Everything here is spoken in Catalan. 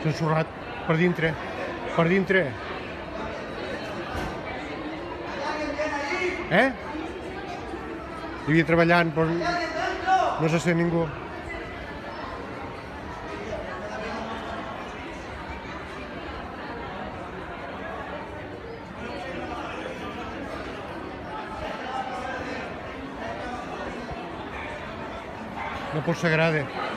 S'ha ensorrat per dintre. Per dintre. Hi havia treballant, però no se sent ningú. No pot ser grade.